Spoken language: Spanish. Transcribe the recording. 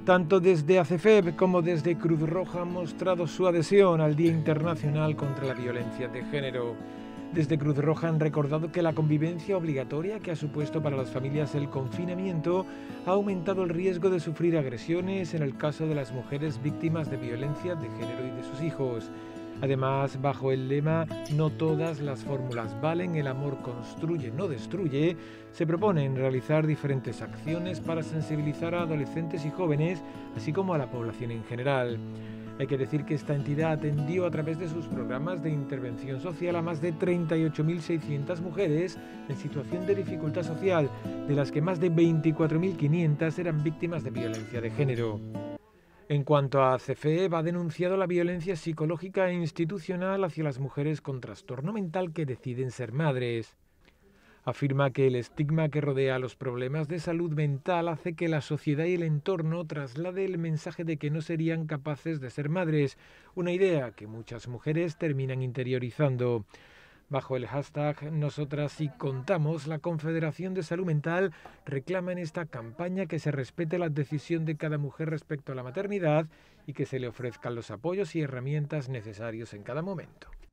Tanto desde ACFEB como desde Cruz Roja han mostrado su adhesión al Día Internacional contra la Violencia de Género. Desde Cruz Roja han recordado que la convivencia obligatoria que ha supuesto para las familias el confinamiento ha aumentado el riesgo de sufrir agresiones en el caso de las mujeres víctimas de violencia de género y de sus hijos. Además, bajo el lema "No todas las fórmulas valen, el amor construye, no destruye", se proponen realizar diferentes acciones para sensibilizar a adolescentes y jóvenes, así como a la población en general. Hay que decir que esta entidad atendió a través de sus programas de intervención social a más de 38.600 mujeres en situación de dificultad social, de las que más de 24.500 eran víctimas de violencia de género. En cuanto a CFEB, ha denunciado la violencia psicológica e institucional hacia las mujeres con trastorno mental que deciden ser madres. Afirma que el estigma que rodea los problemas de salud mental hace que la sociedad y el entorno traslade el mensaje de que no serían capaces de ser madres, una idea que muchas mujeres terminan interiorizando. Bajo el hashtag Nosotras sí contamos, la Confederación de Salud Mental reclama en esta campaña que se respete la decisión de cada mujer respecto a la maternidad y que se le ofrezcan los apoyos y herramientas necesarios en cada momento.